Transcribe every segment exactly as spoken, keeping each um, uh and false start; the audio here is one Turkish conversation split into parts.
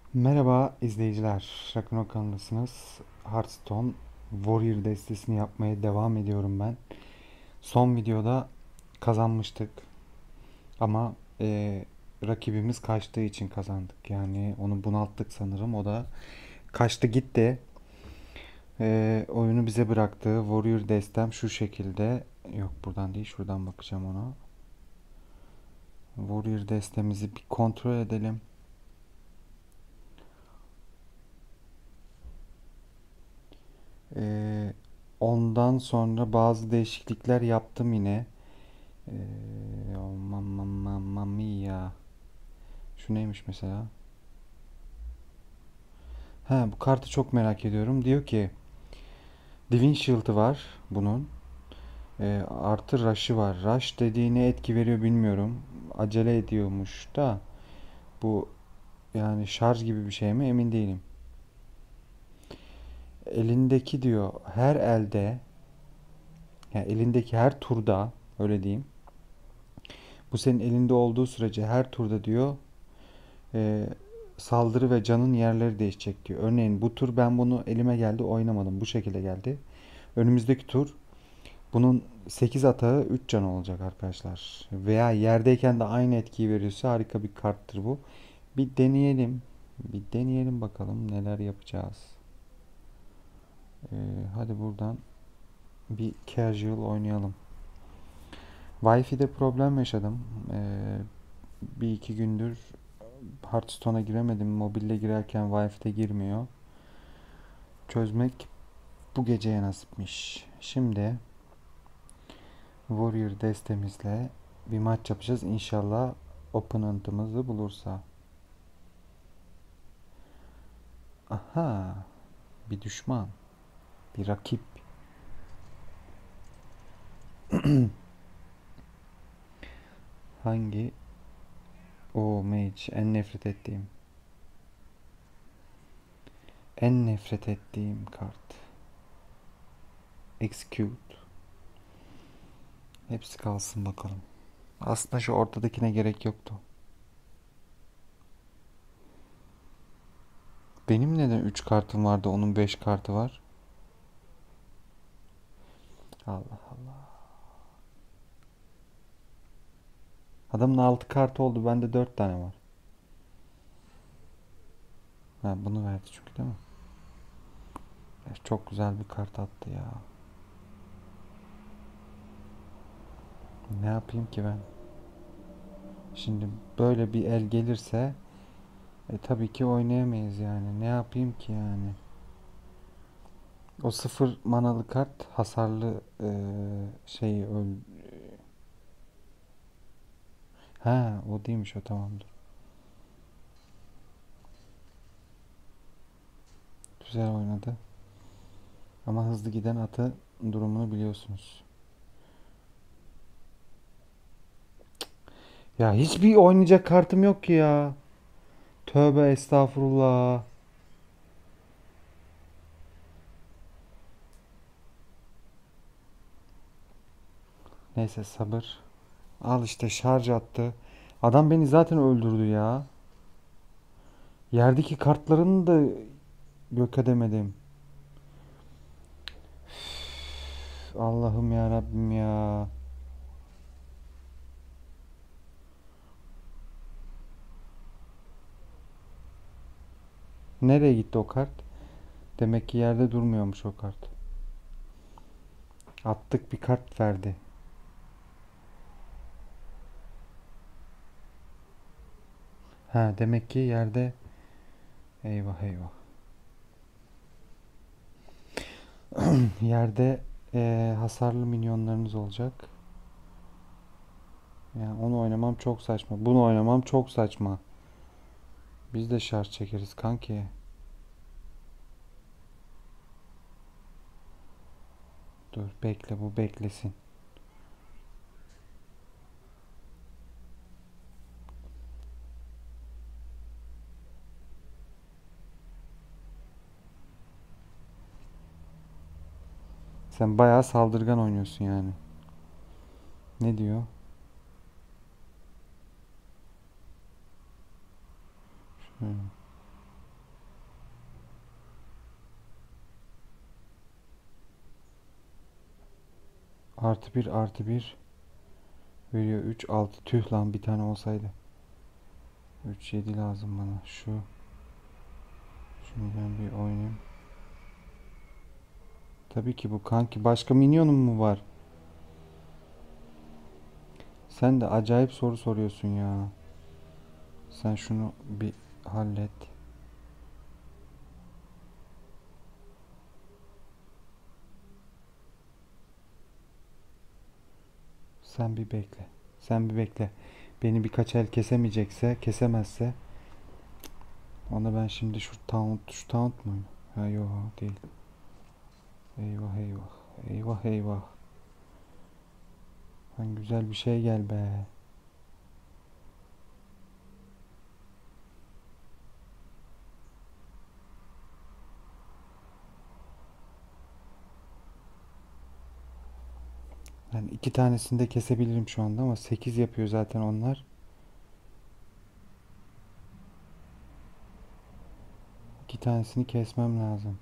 Merhaba izleyiciler. Ragnarok kanalındasınız. Hearthstone Warrior destesini yapmaya devam ediyorum ben. Son videoda kazanmıştık. Ama eee, rakibimiz kaçtığı için kazandık. Yani onu bunalttık sanırım. O da kaçtı gitti. Eee, oyunu bize bıraktı. Warrior destem şu şekilde. Yok buradan değil, şuradan bakacağım ona. Warrior destemizi bir kontrol edelim. Eee, ondan sonra bazı değişiklikler yaptım yine. Ee, Mamma mamma mia. Şu neymiş mesela? Ha, bu kartı çok merak ediyorum. Diyor ki Divine Shield'ı var bunun. Ee, artı Rush'ı var. Rush dediğine etki veriyor bilmiyorum. Acele ediyormuş da bu yani şarj gibi bir şey mi emin değilim. Elindeki diyor her elde, yani elindeki her turda, öyle diyeyim. Bu senin elinde olduğu sürece her turda diyor e, saldırı ve canın yerleri değişecek diyor. Örneğin bu tur ben bunu elime geldi oynamadım. Bu şekilde geldi. Önümüzdeki tur bunun sekiz atağı üç can olacak arkadaşlar. Veya yerdeyken de aynı etkiyi veriyorsa harika bir karttır bu. Bir deneyelim. Bir deneyelim bakalım neler yapacağız. Ee, hadi buradan bir casual oynayalım. Wi-Fi'de problem yaşadım. Ee, bir iki gündür Hearthstone'a giremedim. Mobilde girerken Wi-Fi'de girmiyor. Çözmek bu geceye nasipmiş. Şimdi Warrior destemizle bir maç yapacağız. İnşallah opponent'ımızı bulursa. Aha, bir düşman, bir rakip. Hangi? O mage, en nefret ettiğim. En nefret ettiğim kart. Execute. Hepsi kalsın bakalım. Aslında şu ortadakine gerek yoktu. Benim neden üç kartım vardı, onun beş kartı var? Allah Allah. Adamın altı kartı oldu, bende dört tane var. Ha, bunu verdi çünkü değil mi? Ya, çok güzel bir kart attı ya. Ne yapayım ki ben? Şimdi böyle bir el gelirse e, tabii ki oynayamayız yani. Ne yapayım ki yani? O sıfır manalı kart hasarlı e, şeyi öl... Ha, o değilmiş, o tamamdır. Güzel oynadı. Ama hızlı giden atı durumunu biliyorsunuz. Ya hiçbir oynayacak kartım yok ki ya. Tövbe estağfurullah. Neyse, sabır. Al işte, şarj attı. Adam beni zaten öldürdü ya. Yerdeki kartlarını da yok edemedim. Allah'ım ya Rabbim ya. Nereye gitti o kart? Demek ki yerde durmuyormuş o kart. Attık bir kart verdi. Ha, demek ki yerde. Eyvah eyvah. Yerde eee, hasarlı minyonlarınız olacak. Yani onu oynamam çok saçma. Bunu oynamam çok saçma. Biz de şarj çekeriz kanki. Dur bekle, bu beklesin. Sen bayağı saldırgan oynuyorsun yani. Ne diyor? Hmm. Artı bir artı bir veriyor üç altı. Tüh lan, bir tane olsaydı. üç yedi lazım bana. Şu. Şunu ben bir oynayayım. Tabii ki bu kanki. Başka minyonum mu var? Sen de acayip soru soruyorsun ya. Sen şunu bir hallet. Sen bir bekle. Sen bir bekle. Beni birkaç el kesemeyecekse, kesemezse ona ben şimdi şu taunt, şu taunt muydu? Ha yok değil. Eyvah eyvah. Eyvah eyvah. Lan güzel bir şey gel be. Yani iki tanesini de kesebilirim şu anda ama sekiz yapıyor zaten onlar. İki tanesini kesmem lazım.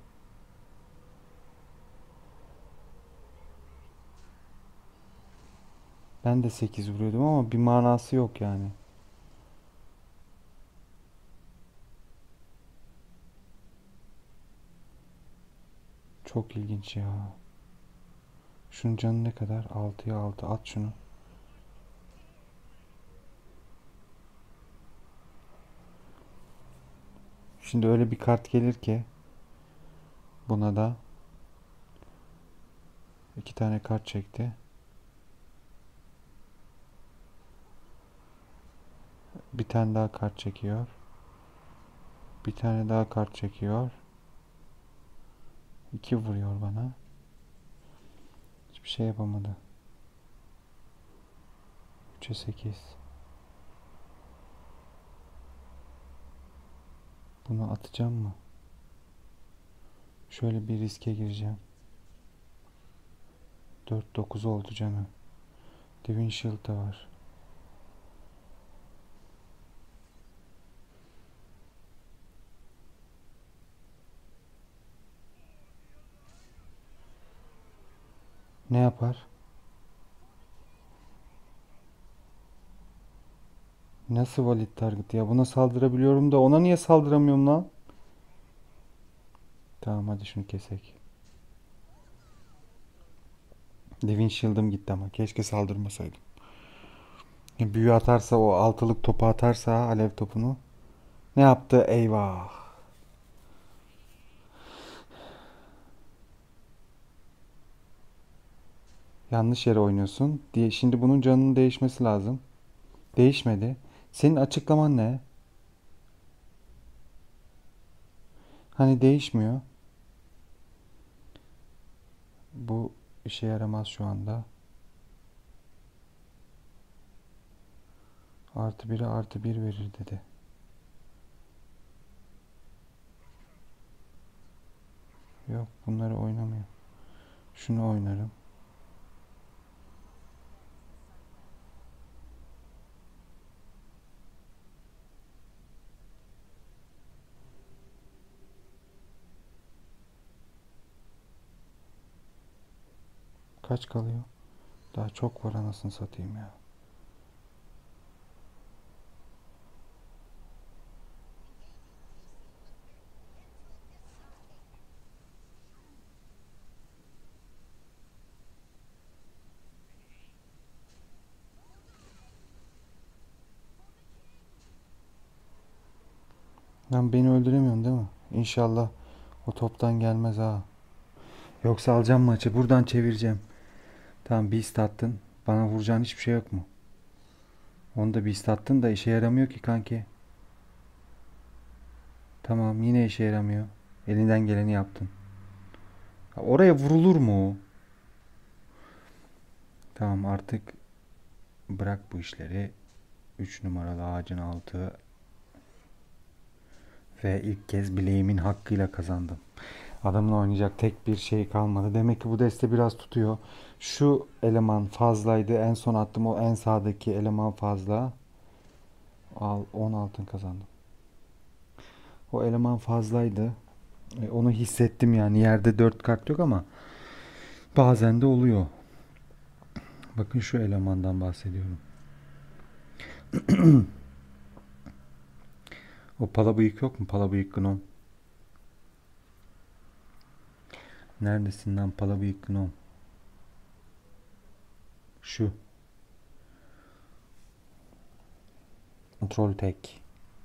Ben de sekiz vuruyordum ama bir manası yok yani. Çok ilginç ya. Şunun canı ne kadar? altıya altı. At şunu. Şimdi öyle bir kart gelir ki buna da iki tane kart çekti. Bir tane daha kart çekiyor. Bir tane daha kart çekiyor. iki vuruyor bana. Hiçbir şey yapamadı. üçe sekiz. Bunu atacağım mı? Şöyle bir riske gireceğim. dört dokuz oldu canı. Divine Shield da var. Ne yapar? Nasıl valid target ya? Buna saldırabiliyorum da ona niye saldıramıyorum lan? Tamam hadi şunu kesek. Divine Shield'ım gitti ama keşke saldırmasaydım. Büyü atarsa, o altılık topu atarsa, alev topunu. Ne yaptı? Eyvah. Yanlış yere oynuyorsun diye. Şimdi bunun canının değişmesi lazım. Değişmedi. Senin açıklaman ne? Hani değişmiyor. Bu işe yaramaz şu anda. Artı biri artı bir verir dedi. Yok, bunları oynamıyor. Şunu oynarım. Kaç kalıyor? Daha çok var anasını satayım ya. Lan beni öldüremiyorsun değil mi? İnşallah o toptan gelmez ha. Yoksa alacağım maçı. Buradan çevireceğim. Tamam, beast attın. Bana vuracağın hiçbir şey yok mu? Onu da beast attın da işe yaramıyor ki kanki. Tamam, yine işe yaramıyor. Elinden geleni yaptın. Ha, oraya vurulur mu? Tamam, artık bırak bu işleri. üç numaralı ağacın altı. Ve ilk kez bileğimin hakkıyla kazandım. Adamın oynayacak tek bir şey kalmadı. Demek ki bu deste biraz tutuyor. Şu eleman fazlaydı. En son attım, o en sağdaki eleman fazla. Al, on altın kazandım. O eleman fazlaydı. E, onu hissettim yani. Yerde dört kart yok ama bazen de oluyor. Bakın şu elemandan bahsediyorum. O pala bıyık yok mu? Pala bıyık gnom. Neredesin lan pala bıyık gnom? Şu. Kontrol tek.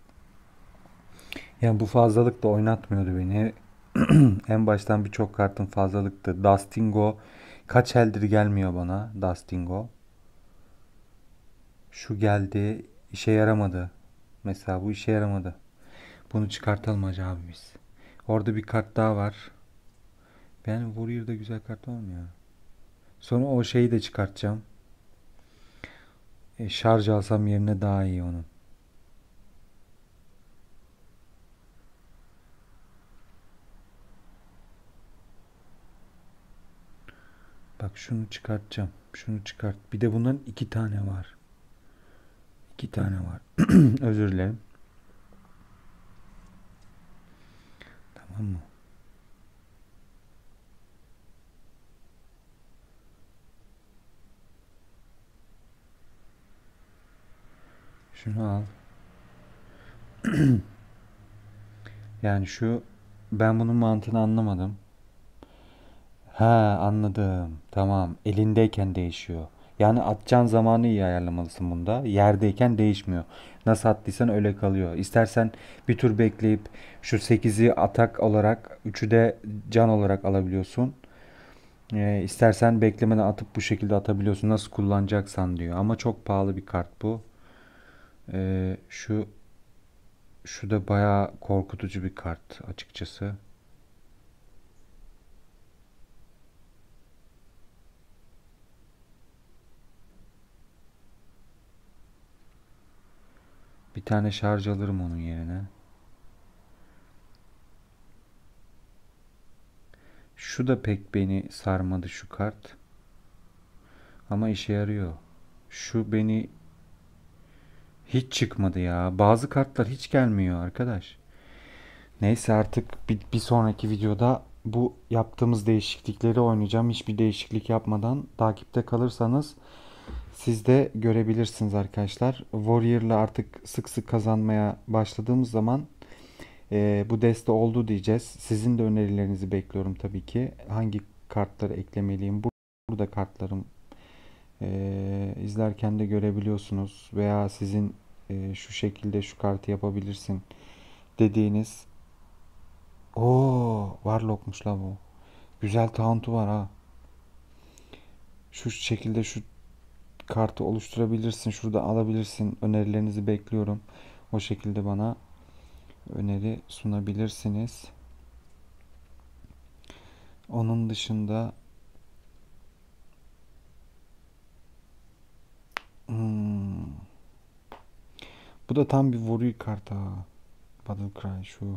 Yani bu fazlalık da oynatmıyordu beni. En baştan birçok kartın fazlalıktı. Dustingo kaç eldir gelmiyor bana Dustingo. Şu geldi, işe yaramadı. Mesela bu işe yaramadı. Bunu çıkartalım hacı abi biz. Orada bir kart daha var. Ben Warrior'da güzel kart var mı ya? Sonra o şeyi de çıkartacağım. E, şarj alsam yerine daha iyi onun. Bak şunu çıkartacağım. Şunu çıkart. Bir de bundan iki tane var. İki tane var. Özür dilerim. Tamam mı? Şunu al. Yani şu ben bunun mantığını anlamadım. Ha anladım. Tamam. Elindeyken değişiyor. Yani atacağın zamanı iyi ayarlamalısın bunda. Yerdeyken değişmiyor. Nasıl attıysan öyle kalıyor. İstersen bir tur bekleyip şu sekizi atak olarak üçü de can olarak alabiliyorsun. Ee, istersen beklemeden atıp bu şekilde atabiliyorsun. Nasıl kullanacaksan diyor. Ama çok pahalı bir kart bu. Ee, şu şu da bayağı korkutucu bir kart açıkçası. Bir tane şarj alırım onun yerine. Şu da pek beni sarmadı şu kart. Ama işe yarıyor. Şu beni hiç çıkmadı ya. Bazı kartlar hiç gelmiyor arkadaş. Neyse artık bir, bir sonraki videoda bu yaptığımız değişiklikleri oynayacağım. Hiçbir değişiklik yapmadan takipte kalırsanız siz de görebilirsiniz arkadaşlar. Warrior'la artık sık sık kazanmaya başladığımız zaman e, bu deste oldu diyeceğiz. Sizin de önerilerinizi bekliyorum tabii ki. Hangi kartları eklemeliyim? Burada kartlarım e, izlerken de görebiliyorsunuz. Veya sizin e, şu şekilde şu kartı yapabilirsin dediğiniz. Oo, Warlock'muş la bu. Güzel taunt'u var ha. Şu şekilde şu kartı oluşturabilirsin. Şurada alabilirsin. Önerilerinizi bekliyorum. O şekilde bana öneri sunabilirsiniz. Onun dışında hmm, bu da tam bir Warrior kartı ha. Battle Cry şu.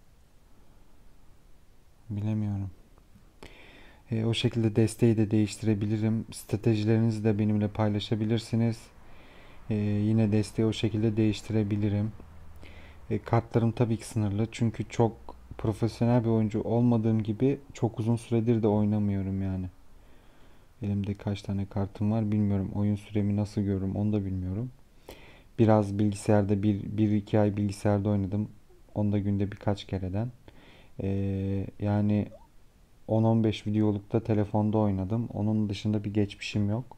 Bilemiyorum. E, o şekilde desteği de değiştirebilirim. Stratejilerinizi de benimle paylaşabilirsiniz. E, yine desteği o şekilde değiştirebilirim. E, kartlarım tabii ki sınırlı. Çünkü çok profesyonel bir oyuncu olmadığım gibi çok uzun süredir de oynamıyorum yani. Elimde kaç tane kartım var bilmiyorum. Oyun süremi nasıl görürüm onu da bilmiyorum. Biraz bilgisayarda bir, bir iki ay bilgisayarda oynadım. Onda günde birkaç kereden. Ee, yani on on beş videoluk da telefonda oynadım. Onun dışında bir geçmişim yok.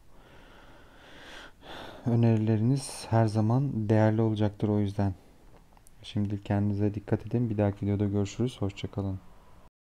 Önerileriniz her zaman değerli olacaktır o yüzden. Şimdi kendinize dikkat edin. Bir dahaki videoda görüşürüz. Hoşça kalın.